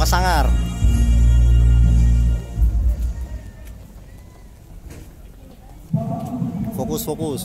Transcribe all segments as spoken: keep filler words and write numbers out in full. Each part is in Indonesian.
sangar. Fokus, fokus.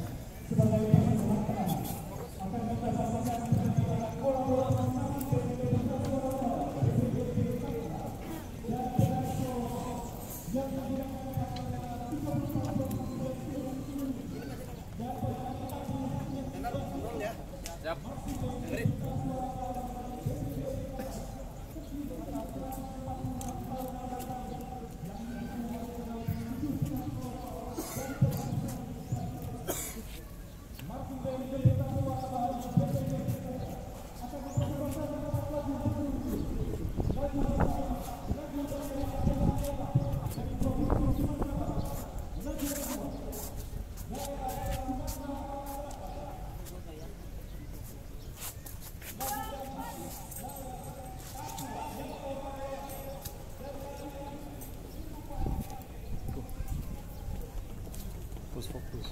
Fokus, fokus.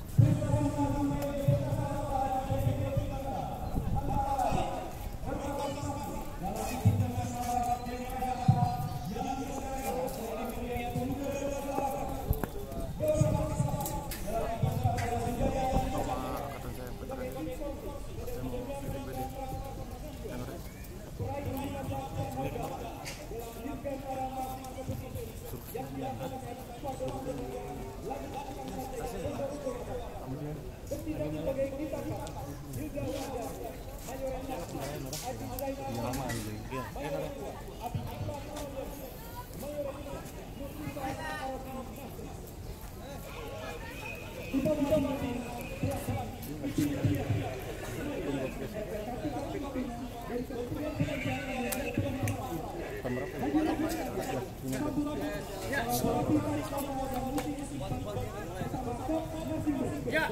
Ya.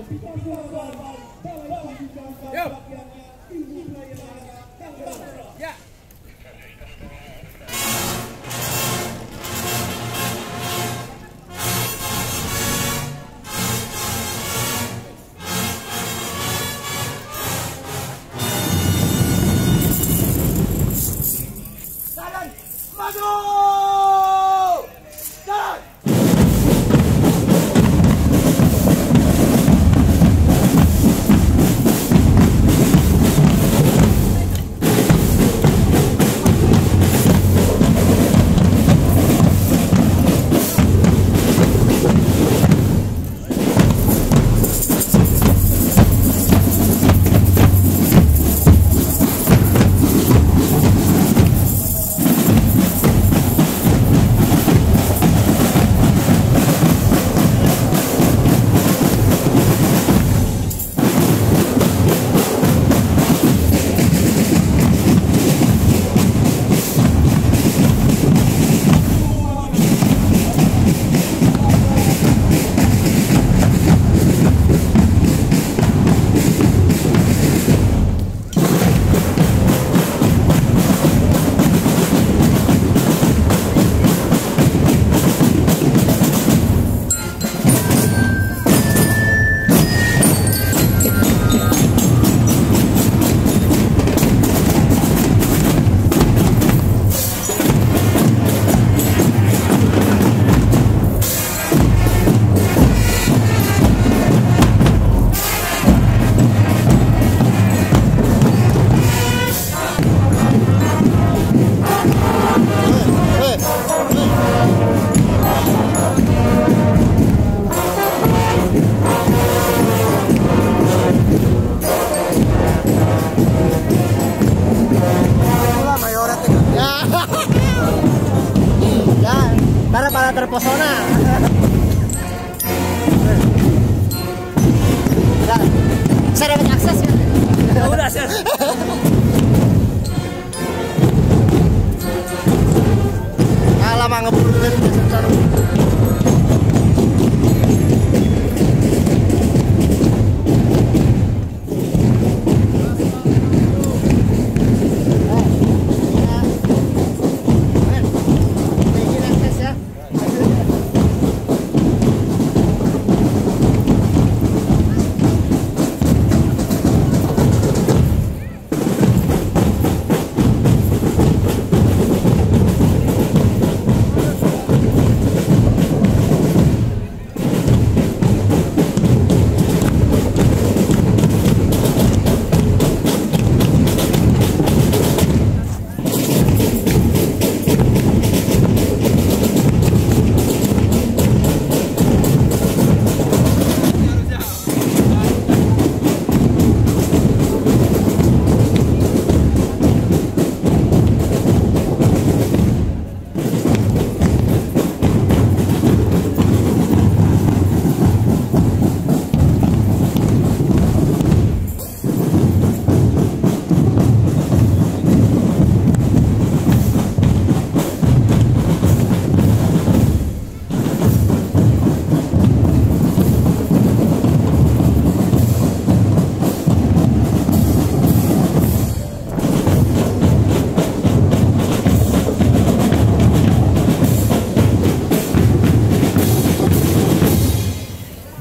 Yo. Ya. Jalan maju. Jalan.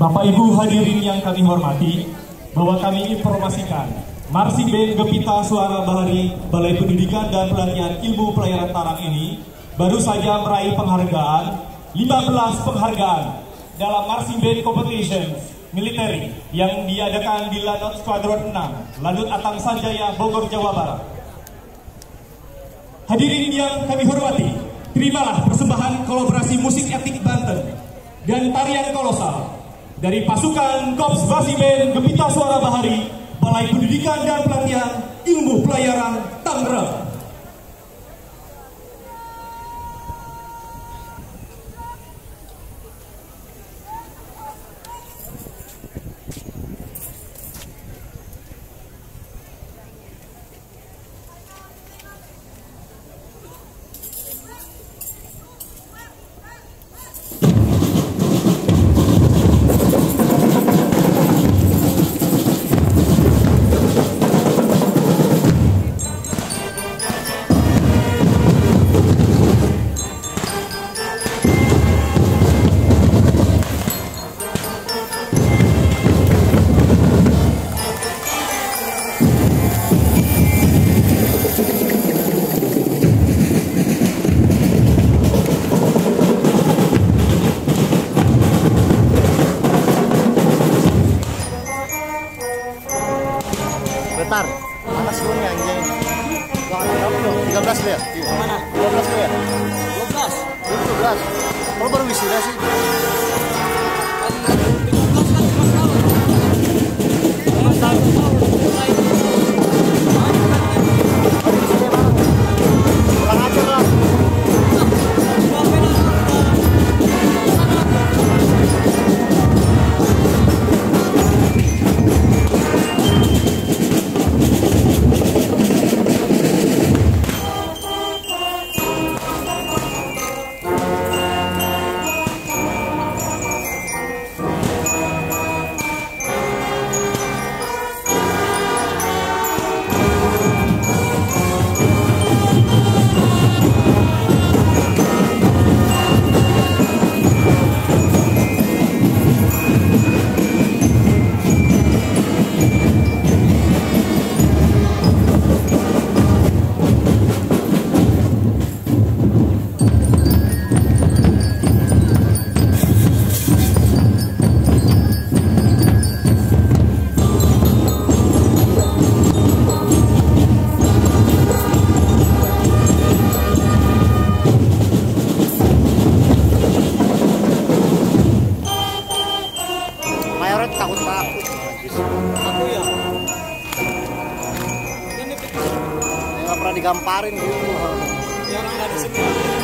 Bapak Ibu hadirin yang kami hormati, bahwa kami informasikan Marching Band Gempita Swara Bahari Balai Pendidikan dan Pelatihan Ilmu Pelayaran Tarang ini baru saja meraih penghargaan, lima belas penghargaan dalam Marching Band Competition Military yang diadakan di Lanut Squadron enam, Lanut Atang Sanjaya, Bogor, Jawa Barat. Hadirin yang kami hormati, terimalah persembahan kolaborasi musik etnik Banten dan tarian kolosal dari pasukan Korps Marching Band Gempita Swara Bahari, Balai Pendidikan dan Pelatihan Ilmu Pelayaran Tangerang. Bentar, mana serunya anjing? tiga belas ya? Mana? dua belas ya? dua belas? dua belas? Kalau baru wisuda sih? Kurang ajar lah. Mayoret takut-takut. Aku ya. Ini nggak pernah digamparin gitu. Ya orang nggak di sini.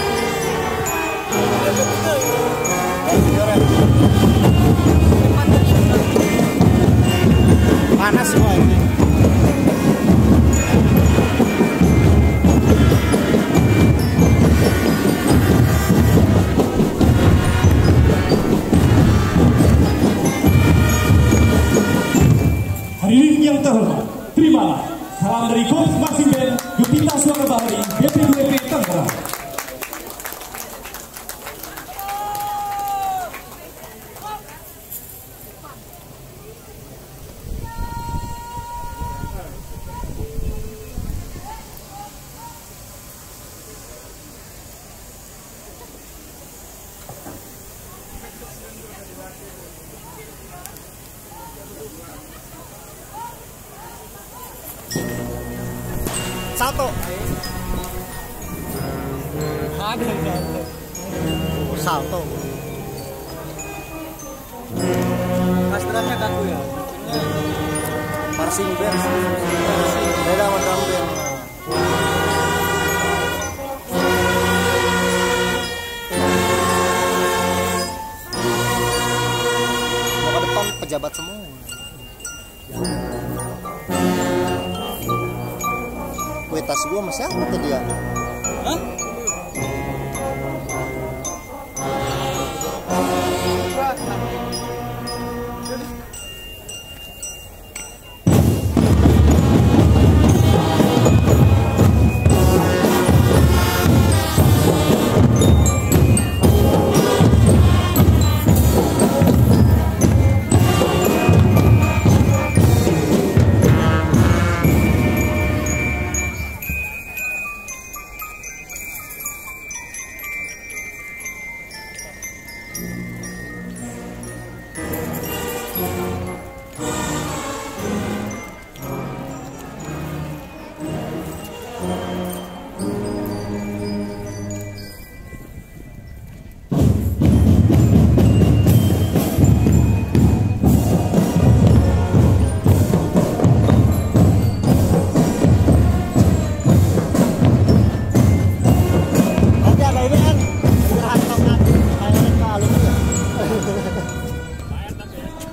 Panas semua ini. Hadirin yang terhormat, terimalah salam dari Korps Marching Band Gempita Swara Bahari B P dua I P Tangerang. Satu. Ada satu. Oh, salto. Mas drumnya kaku ya. Marching band. Beda sama drum band. Mau ke depan pejabat semua. Kue tas gua masih apa tadi ya? Hah?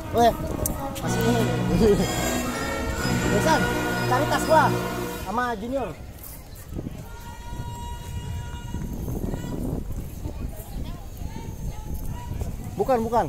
Oh ya, masih ini. Besan, cari tas gua sama Junior. Bukan, bukan.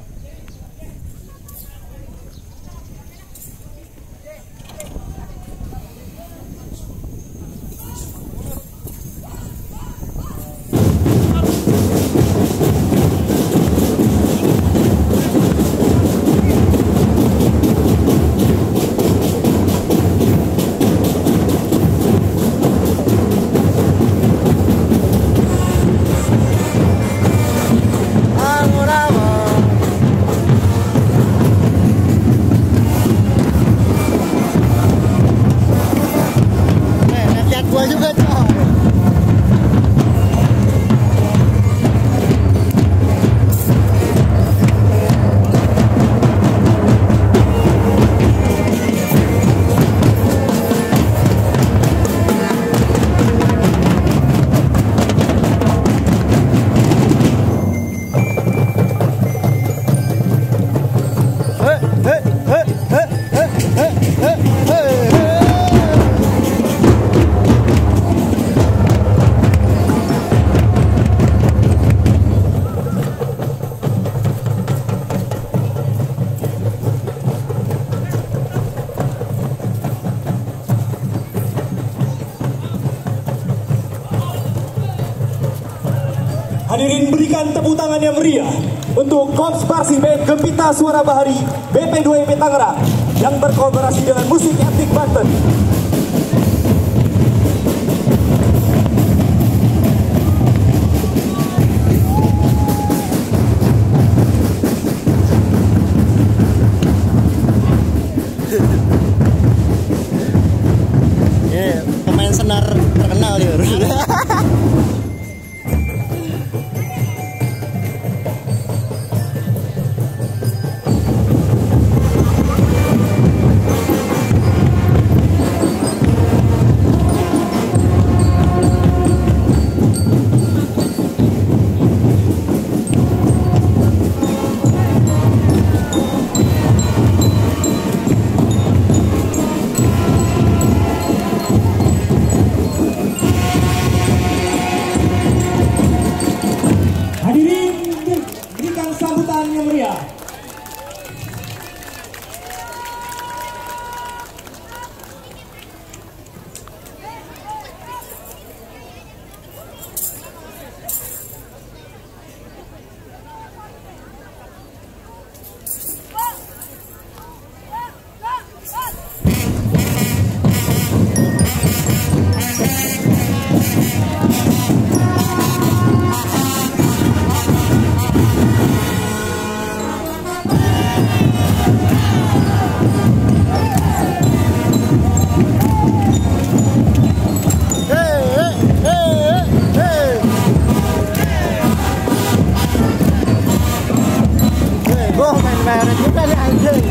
Hadirin, berikan tepuk tangan yang meriah untuk Korps Marching Band Gempita Swara Bahari B P dua I P Tangerang yang berkolaborasi dengan musik etnik Banten. Yeah, pemain senar terkenal dia. Mayoret juga nih anjing.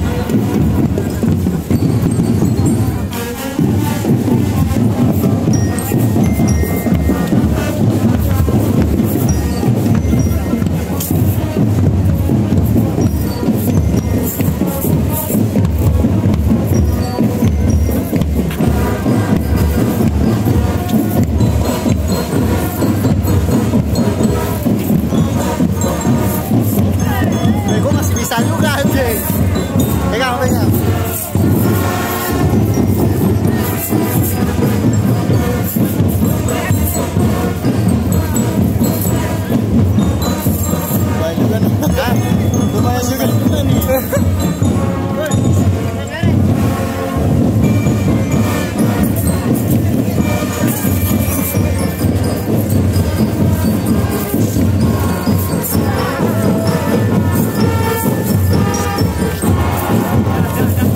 Bisa juga anjing. Pegang, pegang. Lumayan juga nih. Hah? Lumayan juga nih. Jangan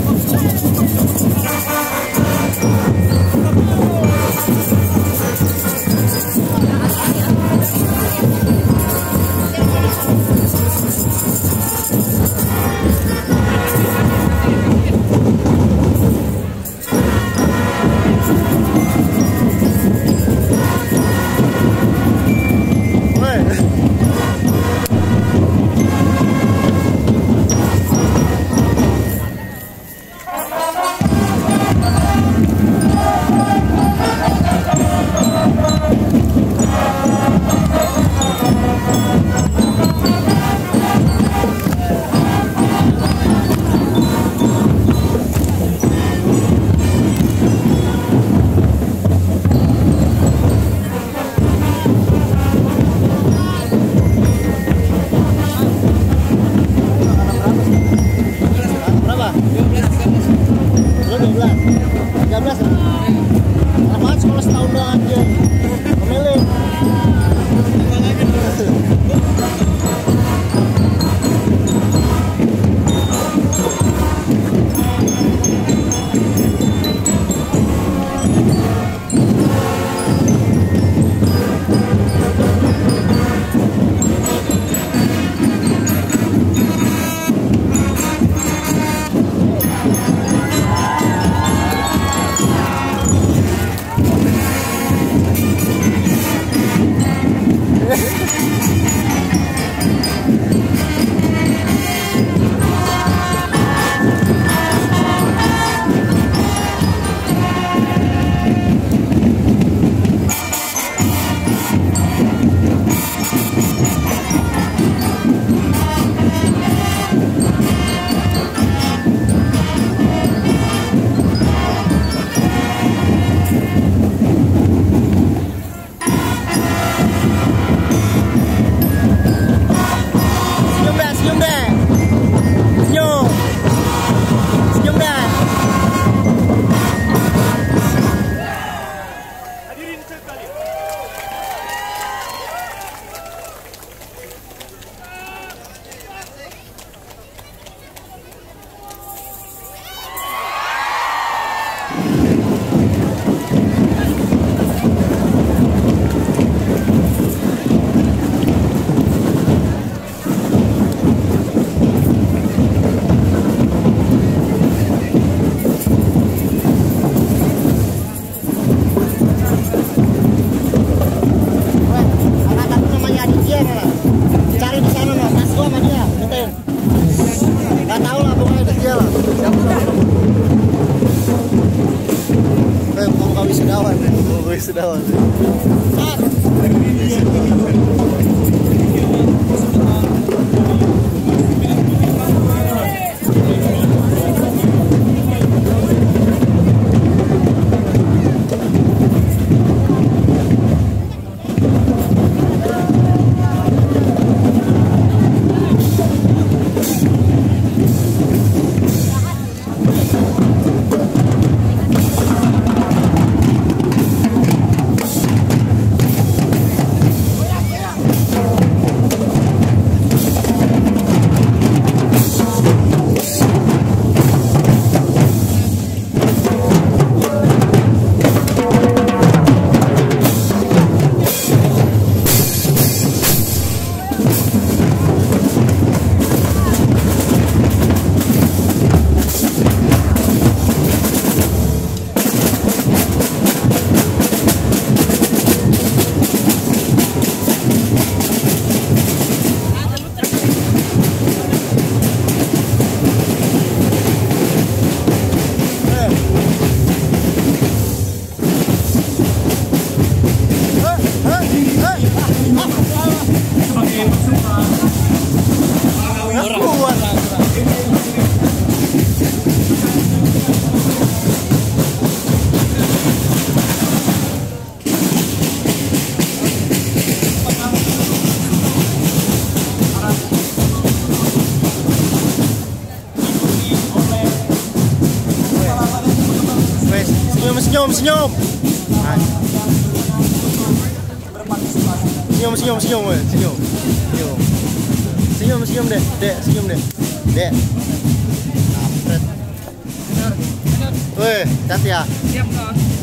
Senyum. Senyum dah. Sudah. Senyum, senyum. Senyum, senyum, senyum, senyum. Senyum. Senyum, senyum deh, Dek, senyum deh. Dek. Kampret. Weh, hati ya. Siap, Kak.